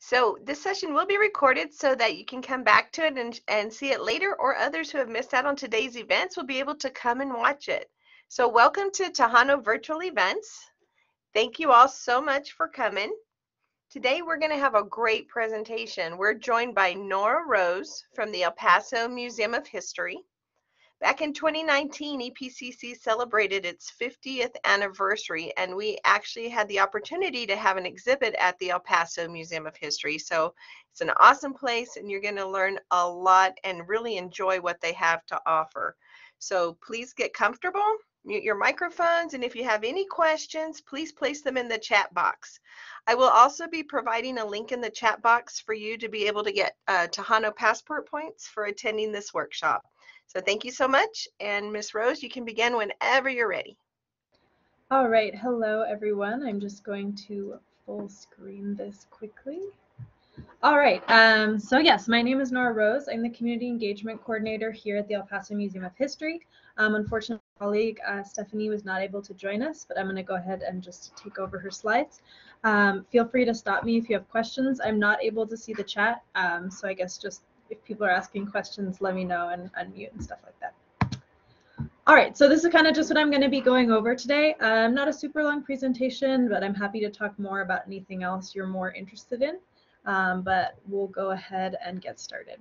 So this session will be recorded so that you can come back to it and see it later, or others who have missed out on today's events will be able to come and watch it. So welcome to Tejano Virtual Events. Thank you all so much for coming. Today we're going to have a great presentation. We're joined by Nora Rose from the El Paso Museum of History. Back in 2019, EPCC celebrated its 50th anniversary, and we actually had the opportunity to have an exhibit at the El Paso Museum of History. So it's an awesome place, and you're going to learn a lot and really enjoy what they have to offer. So please get comfortable, mute your microphones, and if you have any questions, please place them in the chat box. I will also be providing a link in the chat box for you to be able to get Tejano passport points for attending this workshop. So thank you so much, and Miss Rose, you can begin whenever you're ready. All right, hello everyone. I'm just going to full screen this quickly. All right, so yes, my name is Nora Rose. I'm the Community Engagement Coordinator here at the El Paso Museum of History. Unfortunately, my colleague Stephanie was not able to join us, but I'm going to go ahead and just take over her slides. Feel free to stop me if you have questions. I'm not able to see the chat, so I guess just if people are asking questions, let me know and unmute and stuff like that. All right, so this is kind of just what I'm going to be going over today. Not a super long presentation, but I'm happy to talk more about anything else you're more interested in. But we'll go ahead and get started.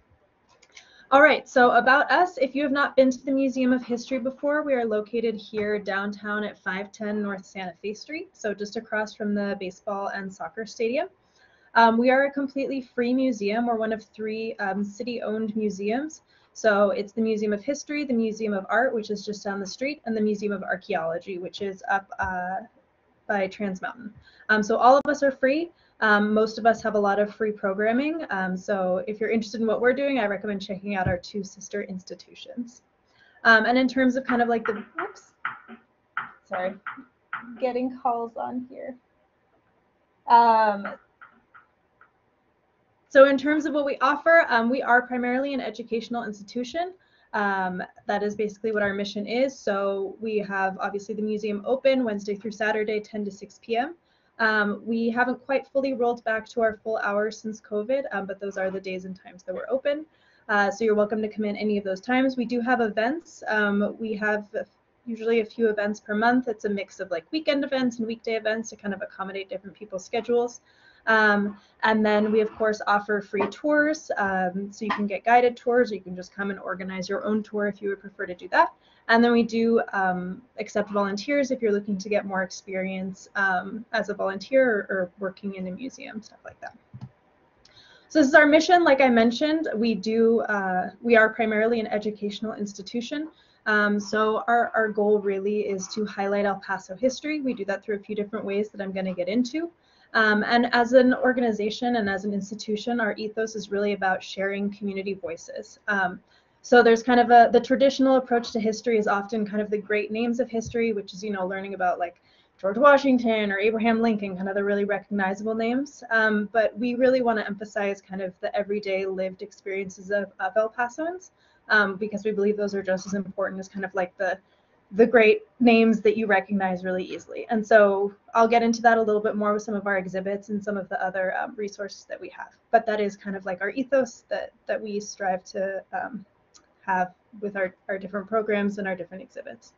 All right, so about us, if you have not been to the Museum of History before, we are located here downtown at 510 North Santa Fe Street, so just across from the baseball and soccer stadium. We are a completely free museum. We're one of 3 city-owned museums. So it's the Museum of History, the Museum of Art, which is just down the street, and the Museum of Archaeology, which is up by Trans Mountain. So all of us are free. Most of us have a lot of free programming. So if you're interested in what we're doing, I recommend checking out our 2 sister institutions. And in terms of kind of like the, oops, sorry, getting calls on here. So in terms of what we offer, we are primarily an educational institution. That is basically what our mission is. So we have obviously the museum open Wednesday through Saturday, 10 to 6 p.m. We haven't quite fully rolled back to our full hours since COVID, but those are the days and times that we're open. So you're welcome to come in any of those times. We do have events. We have usually a few events per month. It's a mix of like weekend events and weekday events to kind of accommodate different people's schedules. And then we of course offer free tours, so you can get guided tours, or you can just come and organize your own tour if you would prefer to do that. And then we do accept volunteers if you're looking to get more experience as a volunteer or working in a museum, stuff like that. So this is our mission. Like I mentioned, we are primarily an educational institution. So our goal really is to highlight El Paso history. We do that through a few different ways that I'm going to get into. And as an organization and as an institution, our ethos is really about sharing community voices. So there's kind of the traditional approach to history is often kind of the great names of history, which is, learning about like George Washington or Abraham Lincoln, kind of the really recognizable names. But we really want to emphasize kind of the everyday lived experiences of El Pasoans, because we believe those are just as important as kind of like the great names that you recognize really easily. And so I'll get into that a little bit more with some of our exhibits and some of the other resources that we have. But that is kind of like our ethos that we strive to have with our different programs and our different exhibits.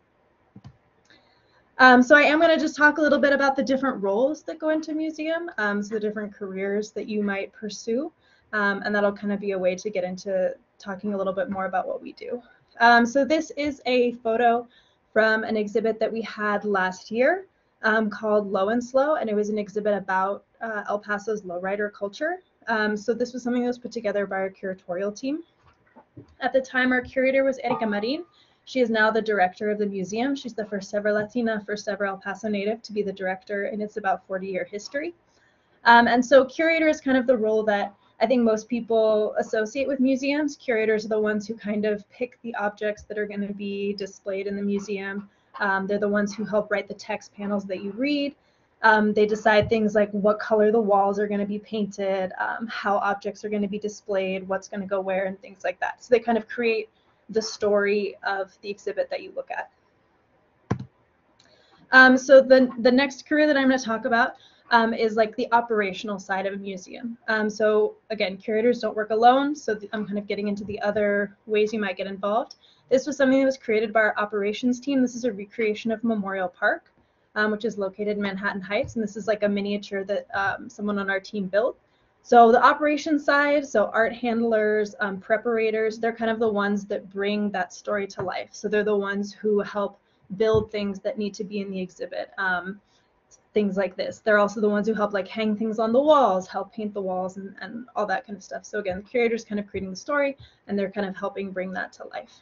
So I am going to just talk a little bit about the different roles that go into museum, so the different careers that you might pursue, and that'll kind of be a way to get into talking a little bit more about what we do. So this is a photo from an exhibit that we had last year called Low and Slow, and it was an exhibit about El Paso's lowrider culture. So this was something that was put together by our curatorial team. At the time, our curator was Erika Marin. She is now the director of the museum. She's the first ever Latina, first ever El Paso native to be the director in its about 40-year history. And so curator is kind of the role that I think most people associate with museums. Curators are the ones who kind of pick the objects that are going to be displayed in the museum. They're the ones who help write the text panels that you read. They decide things like what color the walls are going to be painted, how objects are going to be displayed, what's going to go where, and things like that. So they kind of create the story of the exhibit that you look at. So the next career that I'm going to talk about is like the operational side of a museum. So again, curators don't work alone, so I'm kind of getting into the other ways you might get involved. This was something that was created by our operations team. This is a recreation of Memorial Park, which is located in Manhattan Heights, and this is like a miniature that someone on our team built. So the operations side, so art handlers, preparators, they're kind of the ones that bring that story to life. So they're the ones who help build things that need to be in the exhibit. Things like this. They're also the ones who help like hang things on the walls, help paint the walls, and all that kind of stuff. So again, the curator's kind of creating the story, and they're kind of helping bring that to life.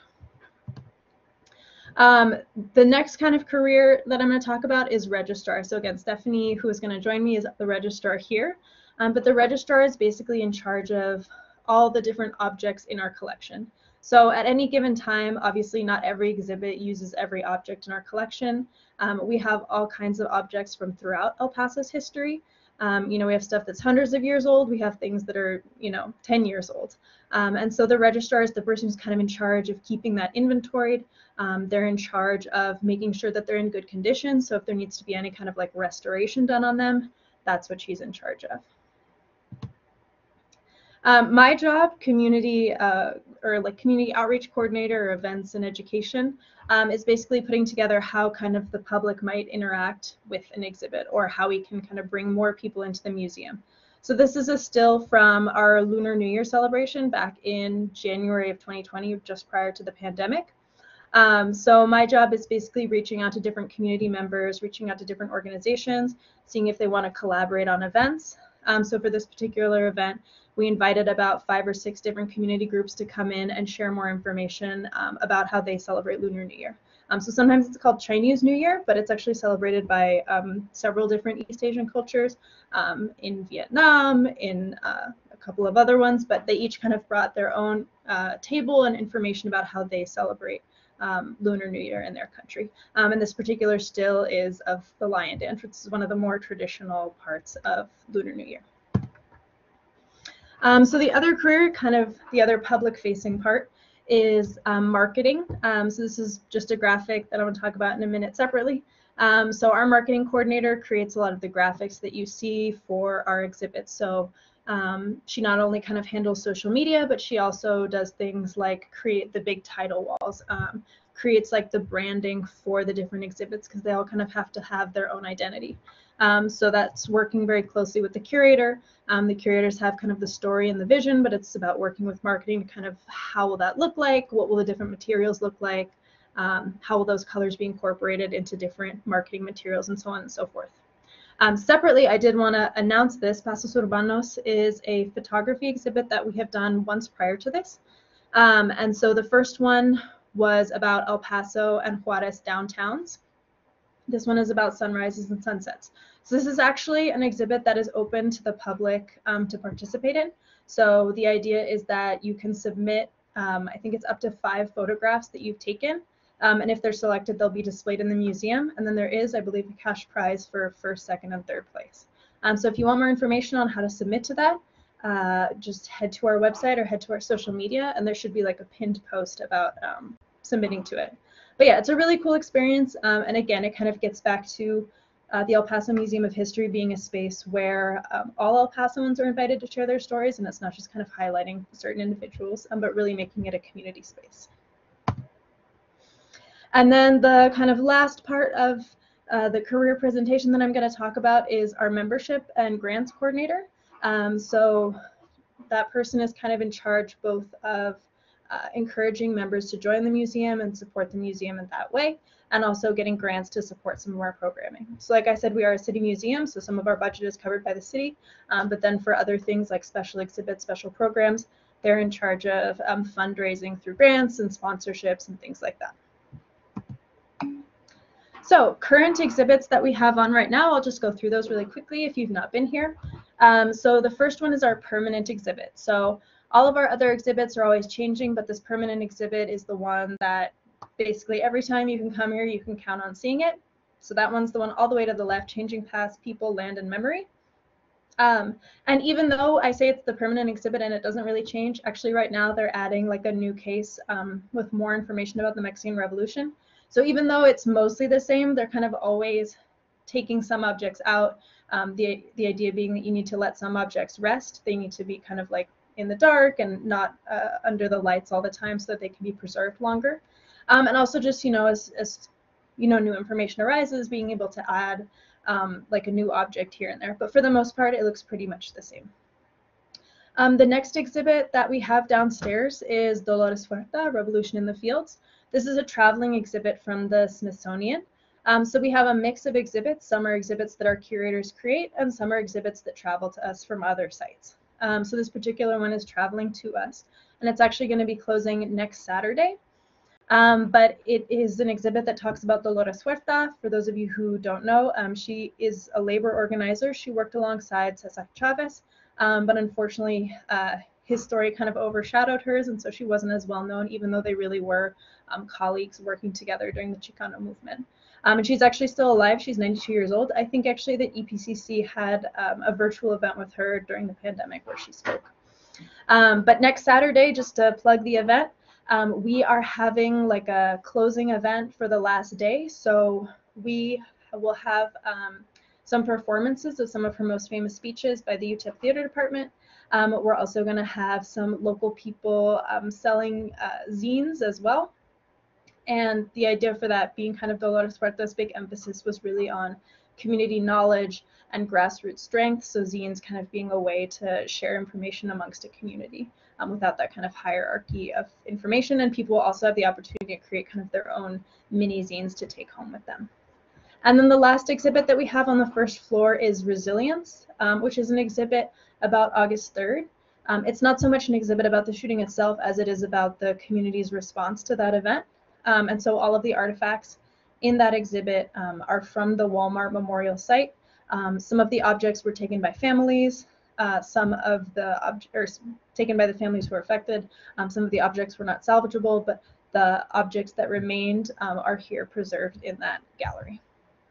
The next kind of career that I'm going to talk about is registrar. So again, Stephanie, who is going to join me, is the registrar here. But the registrar is basically in charge of all the different objects in our collection. So at any given time, obviously not every exhibit uses every object in our collection. We have all kinds of objects from throughout El Paso's history. We have stuff that's hundreds of years old. We have things that are, 10 years old. And so the registrar is the person who's kind of in charge of keeping that inventoried. They're in charge of making sure that they're in good condition. So if there needs to be any kind of like restoration done on them, that's what she's in charge of. My job, community outreach coordinator or events and education, is basically putting together how kind of the public might interact with an exhibit or how we can kind of bring more people into the museum. So this is a still from our Lunar New Year celebration back in January of 2020, just prior to the pandemic. So my job is basically reaching out to different community members, reaching out to different organizations, seeing if they want to collaborate on events. So for this particular event, we invited about 5 or 6 different community groups to come in and share more information about how they celebrate Lunar New Year. So sometimes it's called Chinese New Year, but it's actually celebrated by several different East Asian cultures, in Vietnam, in a couple of other ones, but they each kind of brought their own table and information about how they celebrate Lunar New Year in their country. And this particular still is of the lion dance, which is one of the more traditional parts of Lunar New Year. So the other career, kind of the other public-facing part, is marketing. So this is just a graphic that I want to talk about in a minute separately. So our marketing coordinator creates a lot of the graphics that you see for our exhibits. So she not only kind of handles social media, but she also does things like create the big title walls, creates like the branding for the different exhibits because they all kind of have to have their own identity. So that's working very closely with the curator. The curators have kind of the story and the vision, but it's about working with marketing to kind of how will that look like? What will the different materials look like? How will those colors be incorporated into different marketing materials and so on and so forth. Separately, I did want to announce this. Pasos Urbanos is a photography exhibit that we have done once prior to this. And so the first one was about El Paso and Juarez downtowns. This one is about sunrises and sunsets. So this is actually an exhibit that is open to the public to participate in. So the idea is that you can submit, I think it's up to 5 photographs that you've taken. And if they're selected, they'll be displayed in the museum. And then there is, I believe, a cash prize for first, second, and third place. So if you want more information on how to submit to that, just head to our website or head to our social media, and there should be like a pinned post about submitting to it. But yeah, it's a really cool experience. And again, it kind of gets back to the El Paso Museum of History being a space where all El Pasoans are invited to share their stories, and it's not just kind of highlighting certain individuals, but really making it a community space. And then the kind of last part of the career presentation that I'm going to talk about is our membership and grants coordinator. So that person is kind of in charge both of encouraging members to join the museum and support the museum in that way, and also getting grants to support some of our programming. So like I said, we are a city museum, so some of our budget is covered by the city, but then for other things like special exhibits, special programs, they're in charge of fundraising through grants and sponsorships and things like that. So current exhibits that we have on right now, I'll just go through those really quickly if you've not been here. So the first one is our permanent exhibit. So all of our other exhibits are always changing, but this permanent exhibit is the one that basically every time you can come here, you can count on seeing it. So that one's the one all the way to the left, Changing Past, People, Land, and Memory. And even though I say it's the permanent exhibit and it doesn't really change, actually right now they're adding like a new case with more information about the Mexican Revolution. So even though it's mostly the same, they're kind of always taking some objects out The idea being that you need to let some objects rest. They need to be kind of like in the dark and not under the lights all the time so that they can be preserved longer. And also just, as new information arises, being able to add like a new object here and there. But for the most part, it looks pretty much the same. The next exhibit that we have downstairs is Dolores Huerta, Revolution in the Fields. This is a traveling exhibit from the Smithsonian. So we have a mix of exhibits. Some are exhibits that our curators create, and some are exhibits that travel to us from other sites. So this particular one is traveling to us, and it's actually going to be closing next Saturday. But it is an exhibit that talks about Dolores Huerta. For those of you who don't know, she is a labor organizer. She worked alongside Cesar Chavez, but unfortunately, his story kind of overshadowed hers, and so she wasn't as well known, even though they really were colleagues working together during the Chicano movement. And she's actually still alive. She's 92 years old. I think actually that EPCC had a virtual event with her during the pandemic where she spoke. But next Saturday, just to plug the event, we are having like a closing event for the last day. So we will have some performances of some of her most famous speeches by the UTEP Theater Department. We're also going to have some local people selling zines as well. And the idea for that being kind of Dolores Huerta's big emphasis was really on community knowledge and grassroots strength. So zines kind of being a way to share information amongst a community without that kind of hierarchy of information. And people will also have the opportunity to create kind of their own mini zines to take home with them. And then the last exhibit that we have on the first floor is Resilience, which is an exhibit about August 3rd. It's not so much an exhibit about the shooting itself as it is about the community's response to that event. And so all of the artifacts in that exhibit are from the Walmart Memorial site. Some of the objects were taken by families. Some of the taken by the families who were affected. Some of the objects were not salvageable, but the objects that remained are here preserved in that gallery.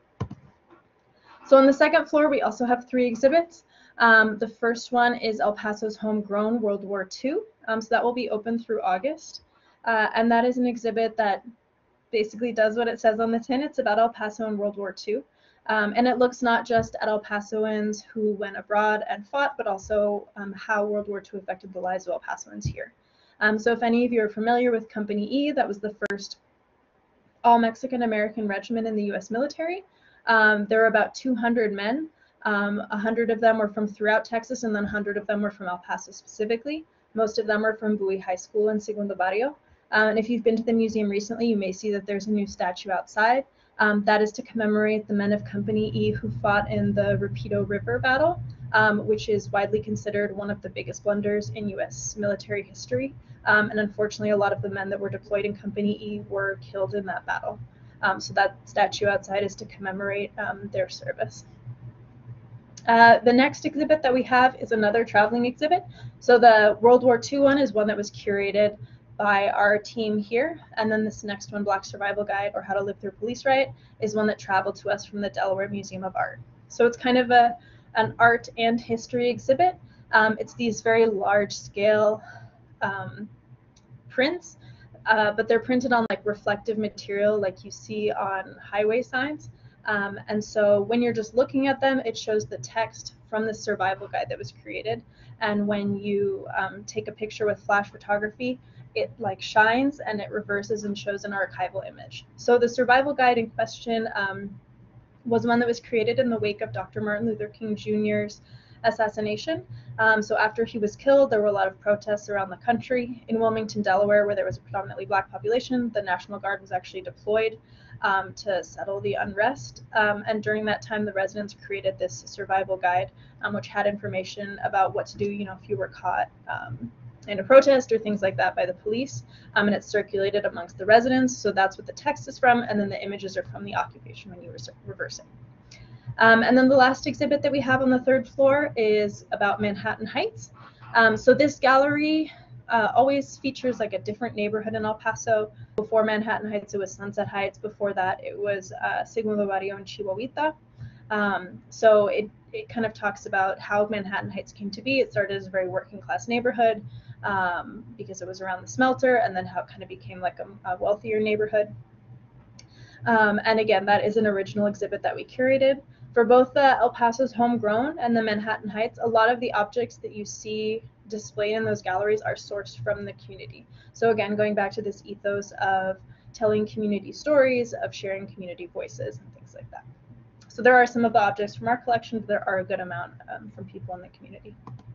So on the second floor, we also have 3 exhibits. The first one is El Paso's Homegrown World War II. So that will be open through August. And that is an exhibit that basically does what it says on the tin. It's about El Paso and World War II. And it looks not just at El Pasoans who went abroad and fought, but also how World War II affected the lives of El Pasoans here. So if any of you are familiar with Company E, that was the first all-Mexican-American regiment in the U.S. military. There were about 200 men. 100 of them were from throughout Texas, and then 100 of them were from El Paso specifically. Most of them are from Bowie High School in Segundo Barrio. And if you've been to the museum recently, you may see that there's a new statue outside. That is to commemorate the men of Company E who fought in the Rapido River battle, which is widely considered one of the biggest blunders in U.S. military history. And unfortunately, a lot of the men that were deployed in Company E were killed in that battle. So that statue outside is to commemorate their service. The next exhibit that we have is another traveling exhibit. So the World War II one is one that was curated by our team here. And then this next one, Black Survival Guide or How to Live Through Police Riot, is one that traveled to us from the Delaware Museum of Art. So it's kind of an art and history exhibit. It's these very large scale prints, but they're printed on like reflective material like you see on highway signs. And so when you're just looking at them, it shows the text from the survival guide that was created. And when you take a picture with flash photography, it like shines and it reverses and shows an archival image. So the survival guide in question was one that was created in the wake of Dr. Martin Luther King Jr.'s assassination. So after he was killed, there were a lot of protests around the country. In Wilmington, Delaware, where there was a predominantly Black population, the National Guard was actually deployed to settle the unrest. And during that time, the residents created this survival guide, which had information about what to do, if you were caught in a protest or things like that by the police. And it's circulated amongst the residents. So that's what the text is from. And then the images are from the occupation when you were reversing. And then the last exhibit that we have on the third floor is about Manhattan Heights. So this gallery always features like a different neighborhood in El Paso. Before Manhattan Heights, it was Sunset Heights. Before that, it was Segundo Barrio and Chihuahuita. So it kind of talks about how Manhattan Heights came to be. It started as a very working class neighborhood because it was around the smelter, and then how it kind of became like a wealthier neighborhood. And again, that is an original exhibit that we curated. For both the El Paso's Homegrown and the Manhattan Heights, a lot of the objects that you see displayed in those galleries are sourced from the community. So again, going back to this ethos of telling community stories, of sharing community voices and things like that. So there are some of the objects from our collection, but there are a good amount from people in the community.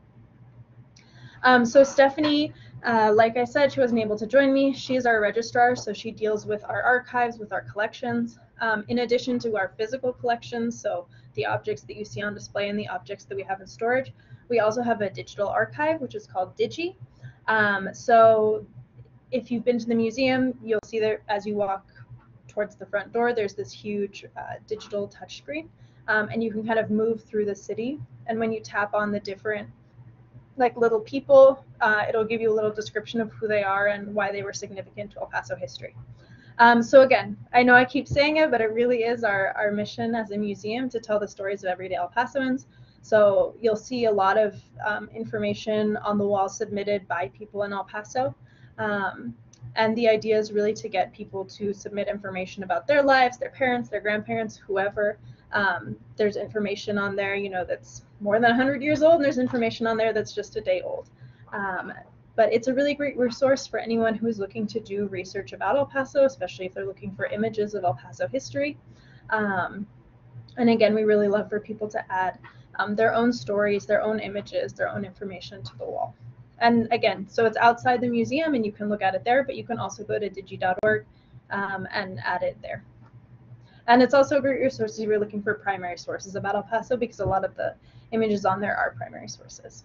So Stephanie, like I said, she wasn't able to join me. She's our registrar, so she deals with our archives, with our collections, in addition to our physical collections, so the objects that you see on display and the objects that we have in storage. We also have a digital archive, which is called Digi. So if you've been to the museum, you'll see there as you walk towards the front door, there's this huge digital touchscreen, and you can kind of move through the city. And when you tap on the different like little people, it'll give you a little description of who they are and why they were significant to El Paso history. So again, I know I keep saying it, but it really is our mission as a museum to tell the stories of everyday El Pasoans. So you'll see a lot of information on the wall submitted by people in El Paso. And the idea is really to get people to submit information about their lives, their parents, their grandparents, whoever. There's information on there, you know, that's more than 100 years old, and there's information on there that's just a day old. But it's a really great resource for anyone who's looking to do research about El Paso, especially if they're looking for images of El Paso history. And again, we really love for people to add their own stories, their own images, their own information to the wall. And again, so it's outside the museum and you can look at it there, but you can also go to digi.org and add it there. And it's also a great resource if you're looking for primary sources about El Paso, because a lot of the images on there are primary sources.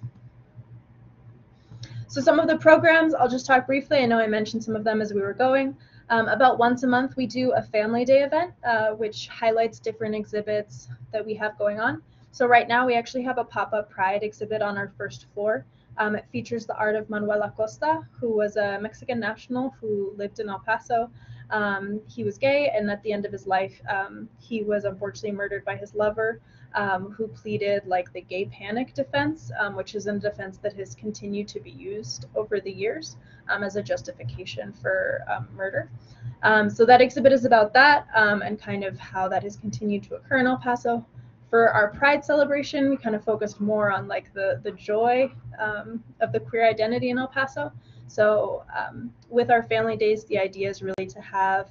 So some of the programs, I'll just talk briefly. I know I mentioned some of them as we were going. About once a month, we do a family day event, which highlights different exhibits that we have going on. So right now we actually have a pop-up Pride exhibit on our first floor. It features the art of Manuel Acosta, who was a Mexican national who lived in El Paso. He was gay, and at the end of his life, he was unfortunately murdered by his lover, who pleaded like the gay panic defense, which is a defense that has continued to be used over the years as a justification for murder. So that exhibit is about that and kind of how that has continued to occur in El Paso. For our Pride celebration, we kind of focused more on like the joy of the queer identity in El Paso. So with our family days, the idea is really to have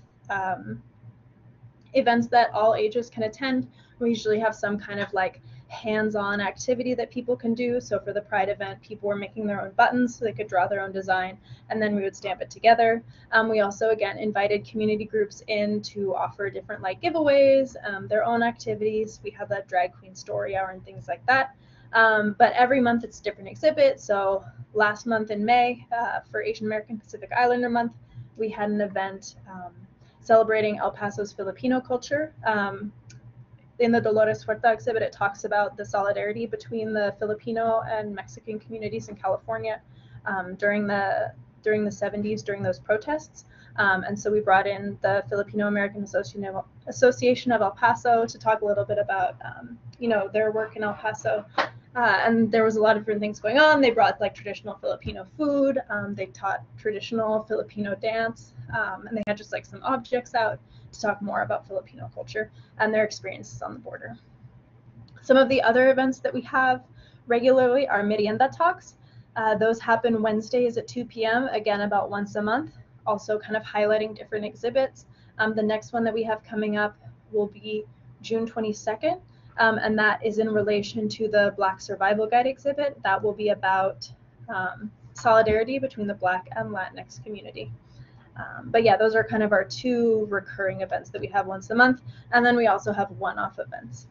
events that all ages can attend. We usually have some kind of like hands-on activity that people can do. So for the Pride event, people were making their own buttons so they could draw their own design, and then we would stamp it together. We also, again, invited community groups in to offer different like giveaways, their own activities. We have that drag queen story hour and things like that. But every month it's a different exhibit. So last month in May, for Asian American Pacific Islander Month, we had an event celebrating El Paso's Filipino culture. In the Dolores Huerta exhibit, it talks about the solidarity between the Filipino and Mexican communities in California during the 70s, during those protests. And so we brought in the Filipino American Association of El Paso to talk a little bit about, you know, their work in El Paso. And there was a lot of different things going on. They brought like traditional Filipino food. They taught traditional Filipino dance, and they had just like some objects out to talk more about Filipino culture and their experiences on the border. Some of the other events that we have regularly are Merienda Talks. Those happen Wednesdays at 2 p.m., again, about once a month, also kind of highlighting different exhibits. The next one that we have coming up will be June 22nd, and that is in relation to the Black Survival Guide exhibit. That will be about solidarity between the Black and Latinx community. But yeah, those are kind of our two recurring events that we have once a month, and then we also have one-off events.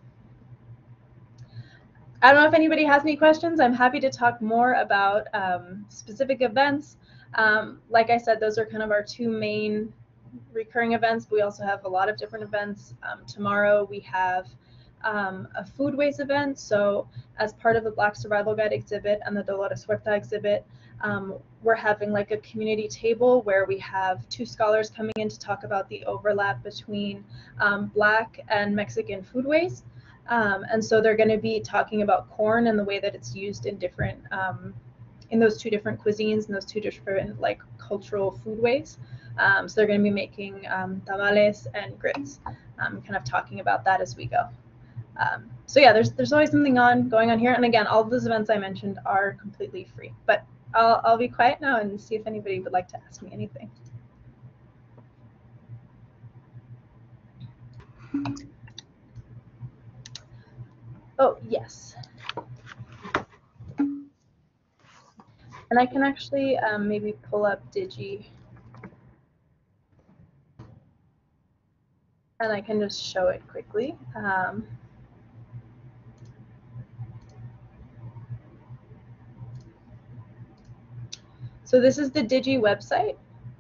I don't know if anybody has any questions. I'm happy to talk more about specific events. Like I said, those are kind of our two main recurring events, but we also have a lot of different events. Tomorrow we have a foodways event. So as part of the Black Survival Guide exhibit and the Dolores Huerta exhibit, we're having like a community table where we have two scholars coming in to talk about the overlap between Black and Mexican foodways. And so they're going to be talking about corn and the way that it's used in different, in those two different cuisines and those two different like cultural foodways. So they're going to be making tamales and grits, kind of talking about that as we go. So yeah, there's always something going on here. And again, all of those events I mentioned are completely free. But I'll be quiet now and see if anybody would like to ask me anything. Oh, yes. And I can actually maybe pull up Digi. And I can just show it quickly. So this is the Digi website.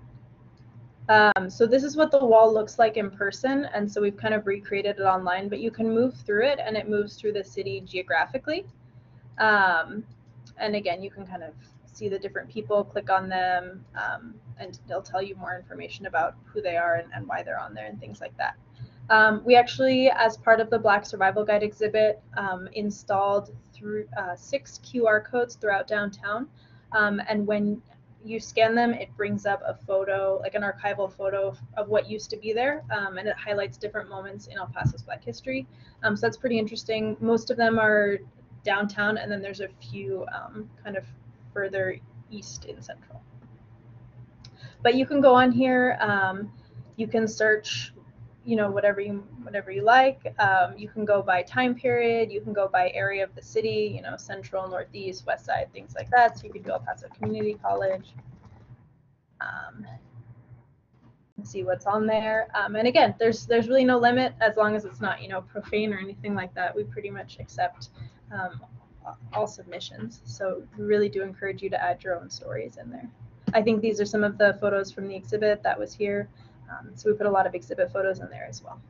So this is what the wall looks like in person, and so we've kind of recreated it online, but you can move through it, and it moves through the city geographically. And again, you can kind of see the different people, click on them, and they'll tell you more information about who they are and why they're on there and things like that. We actually, as part of the Black Survival Guide exhibit, installed 6 QR codes throughout downtown, and when you scan them, it brings up a photo, like an archival photo of what used to be there, and it highlights different moments in El Paso's Black history. So that's pretty interesting. Most of them are downtown, and then there's a few kind of further east in Central. But you can go on here, you can search, you know, whatever you like. You can go by time period, you can go by area of the city, you know, Central, Northeast, West Side, things like that. So you could go El Paso Community College. See what's on there. And again, there's really no limit as long as it's not, you know, profane or anything like that. We pretty much accept all submissions. So we really do encourage you to add your own stories in there. I think these are some of the photos from the exhibit that was here. So we put a lot of exhibit photos in there as well.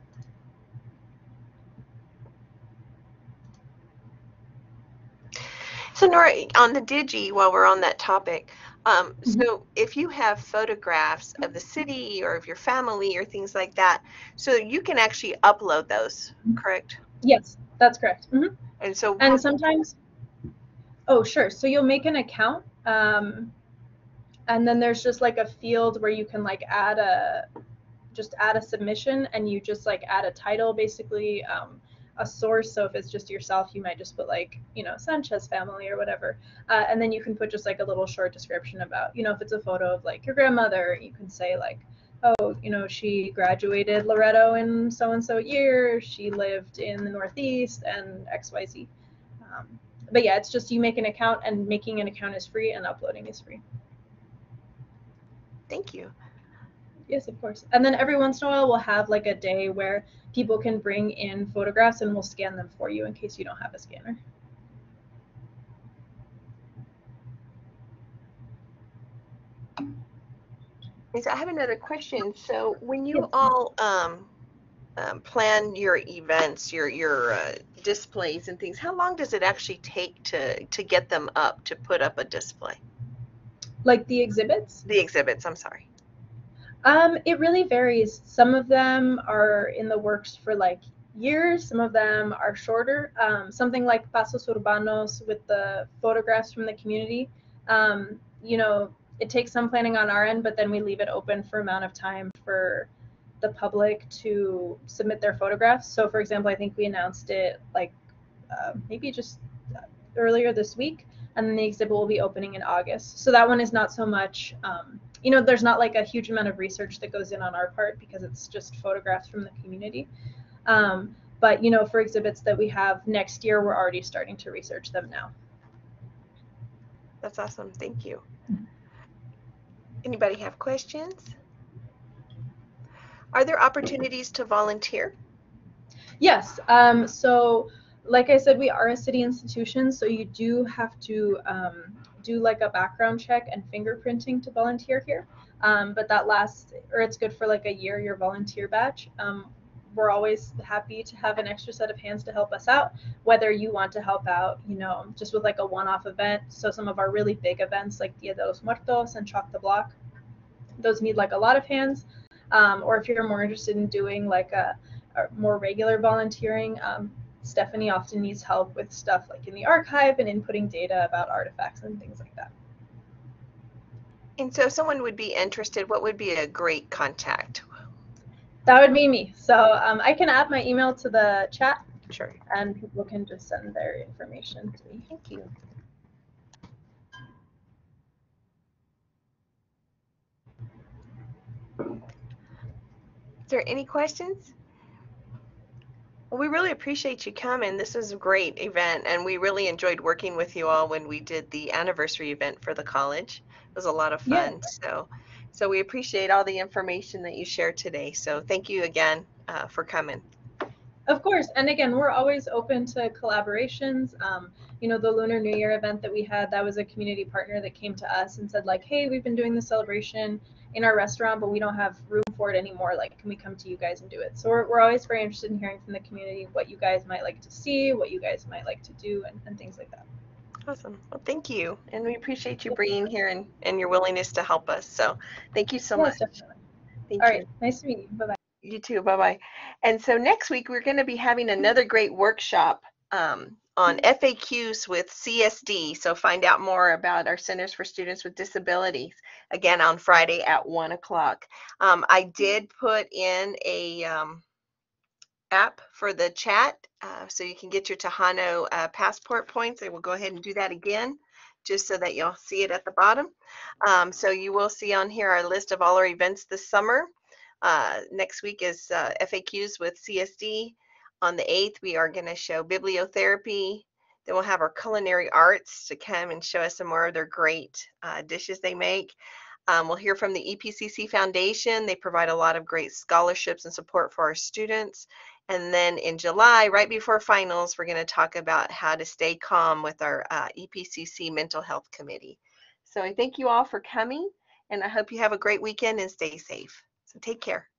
So Nora, on the Digi, while we're on that topic, so if you have photographs of the city or of your family or things like that, so you can actually upload those, correct? Yes, that's correct. And so, and sometimes, oh, sure. So you'll make an account, and then there's just like a field where you can like add a submission, and you just like add a title, basically, a source. So if it's just yourself, you might just put like, you know, Sanchez family or whatever. And then you can put just like a little short description about, you know, if it's a photo of like your grandmother, you can say like, oh, you know, she graduated Loretto in so-and-so year, she lived in the Northeast, and XYZ. But yeah, it's just you make an account, and making an account is free and uploading is free. Thank you. Yes, of course. And then every once in a while, we'll have like a day where people can bring in photographs, and we'll scan them for you in case you don't have a scanner. So I have another question. So when you all plan your events, your displays and things, how long does it actually take to get them up, to put up a display? Like the exhibits? The exhibits, I'm sorry. It really varies. Some of them are in the works for like years, some of them are shorter. Something like Pasos Urbanos with the photographs from the community, you know, it takes some planning on our end, but then we leave it open for amount of time for the public to submit their photographs. So for example, I think we announced it like maybe just earlier this week, and then the exhibit will be opening in August. So that one is not so much, you know, there's not like a huge amount of research that goes in on our part because it's just photographs from the community. But, you know, for exhibits that we have next year, we're already starting to research them now. That's awesome. Thank you. Anybody have questions? Are there opportunities to volunteer? Yes. So like I said, we are a city institution, so you do have to do like a background check and fingerprinting to volunteer here. But that lasts, or it's good for like a year, your volunteer badge. We're always happy to have an extra set of hands to help us out, whether you want to help out, you know, just with like a one-off event. So some of our really big events like Dia de los Muertos and Chalk the Block, those need like a lot of hands. Or if you're more interested in doing like a more regular volunteering, Stephanie often needs help with stuff like in the archive and inputting data about artifacts and things like that. And so if someone would be interested, what would be a great contact? That would be me. So I can add my email to the chat. Sure. and people can just send their information to me. Thank you. Is there any questions? Well, we really appreciate you coming. This was a great event, and we really enjoyed working with you all when we did the anniversary event for the college. It was a lot of Yeah, fun. So we appreciate all the information that you shared today. So thank you again for coming. of course. And again, we're always open to collaborations. The Lunar New Year event that we had, that was a community partner that came to us and said like, hey, we've been doing the celebration in our restaurant, but we don't have room for it anymore. Like, can we come to you guys and do it? So we're always very interested in hearing from the community what you guys might like to see, what you guys might like to do, and things like that. Awesome. Well, thank you. And we appreciate you bringing here and your willingness to help us. So thank you so much. Yes, definitely. Thank All you. right. Nice to meet you. Bye-bye. You too. Bye-bye. And so next week, we're going to be having another great workshop on FAQs with CSD. So find out more about our Centers for Students with Disabilities, again, on Friday at 1 o'clock. I did put in a app for the chat so you can get your Tejano passport points. I will go ahead and do that again, just so that you'll see it at the bottom. So you will see on here our list of all our events this summer. Next week is FAQs with CSD. On the 8th, we are going to show bibliotherapy. Then we'll have our culinary arts to come and show us some more of their great dishes they make. We'll hear from the EPCC Foundation. They provide a lot of great scholarships and support for our students. And then in July, right before finals, we're going to talk about how to stay calm with our EPCC Mental Health Committee. So I thank you all for coming, and I hope you have a great weekend and stay safe. So take care.